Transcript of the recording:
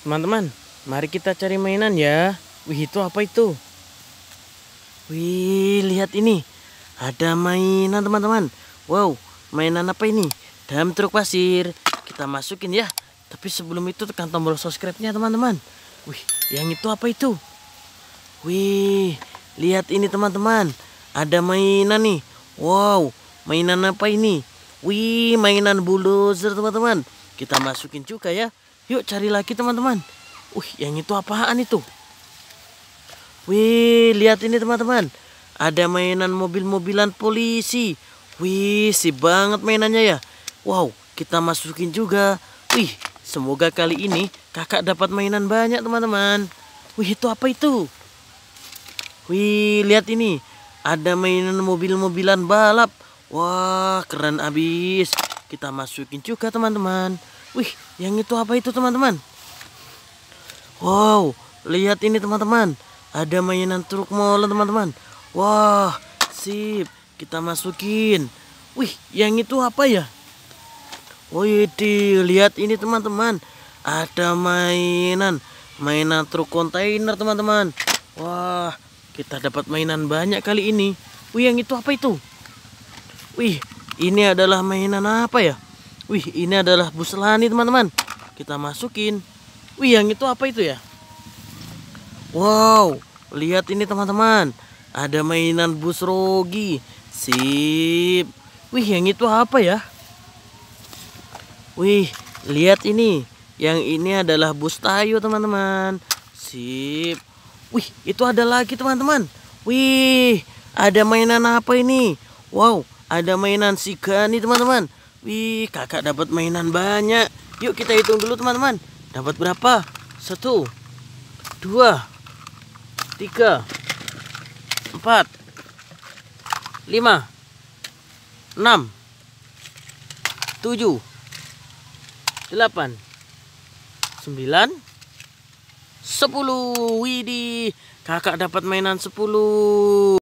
Teman-teman, mari kita cari mainan ya. Wih, itu apa itu? Wih, lihat ini. Ada mainan teman-teman. Wow, mainan apa ini? Dalam truk pasir. Kita masukin ya. Tapi sebelum itu tekan tombol subscribe-nya teman-teman. Wih, yang itu apa itu? Wih, lihat ini teman-teman. Ada mainan nih. Wow, mainan apa ini? Wih, mainan bulldozer teman-teman. Kita masukin juga ya. Yuk cari lagi teman-teman. Wih, yang itu apaan itu? Wih, lihat ini teman-teman. Ada mainan mobil-mobilan polisi. Wih, sip banget mainannya ya. Wow, kita masukin juga. Wih, semoga kali ini kakak dapat mainan banyak teman-teman. Wih, itu apa itu? Wih, lihat ini. Ada mainan mobil-mobilan balap. Wah, keren abis. Kita masukin juga teman-teman. Wih, yang itu apa itu teman-teman? Wow, lihat ini teman-teman. Ada mainan truk molen teman-teman. Wah, sip. Kita masukin. Wih, yang itu apa ya? Wih, lihat ini teman-teman. Ada mainan truk kontainer teman-teman. Wah, kita dapat mainan banyak kali ini. Wih, yang itu apa itu? Wih, ini adalah mainan apa ya? Wih, ini adalah bus lani teman-teman. Kita masukin. Wih, yang itu apa itu ya? Wow, lihat ini teman-teman. Ada mainan bus Rogi. Sip. Wih, yang itu apa ya? Wih, lihat ini. Yang ini adalah bus Tayo teman-teman. Sip. Wih, itu ada lagi teman-teman. Wih, ada mainan apa ini? Wow, ada mainan Siga nih teman-teman. Wih, kakak dapat mainan banyak. Yuk kita hitung dulu teman-teman. Dapat berapa? 1, 2, 3, 4, 5, 6, 7, 8, 9, 10. Widih, kakak dapat mainan 10.